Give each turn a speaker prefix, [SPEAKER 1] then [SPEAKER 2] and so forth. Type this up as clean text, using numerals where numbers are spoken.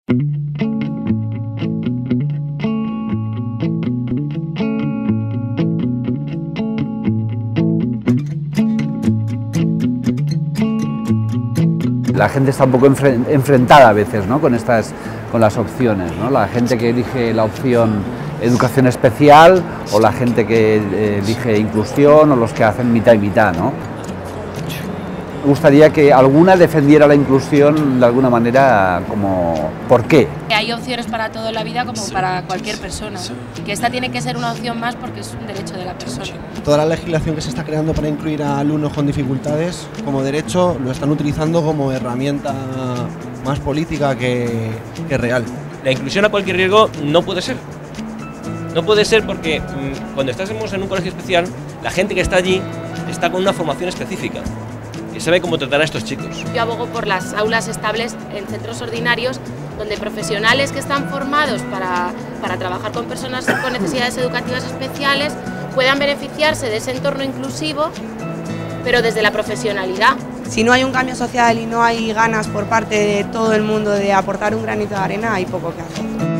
[SPEAKER 1] La gente está un poco enfrentada a veces, ¿no?, con las opciones, ¿no? La gente que elige la opción educación especial o la gente que elige inclusión o los que hacen mitad y mitad, ¿no? Me gustaría que alguna defendiera la inclusión de alguna manera, como ¿por qué?
[SPEAKER 2] Hay opciones para todo en la vida como para cualquier persona, ¿no? Que esta tiene que ser una opción más porque es un derecho de la persona.
[SPEAKER 3] Toda la legislación que se está creando para incluir a alumnos con dificultades como derecho lo están utilizando como herramienta más política que real.
[SPEAKER 4] La inclusión a cualquier riesgo no puede ser. No puede ser porque cuando estamos en un colegio especial, la gente que está allí está con una formación específica y sabe cómo tratar a estos chicos.
[SPEAKER 2] Yo abogo por las aulas estables en centros ordinarios donde profesionales que están formados para trabajar con personas con necesidades educativas especiales puedan beneficiarse de ese entorno inclusivo, pero desde la profesionalidad.
[SPEAKER 5] Si no hay un cambio social y no hay ganas por parte de todo el mundo de aportar un granito de arena, hay poco que hacer.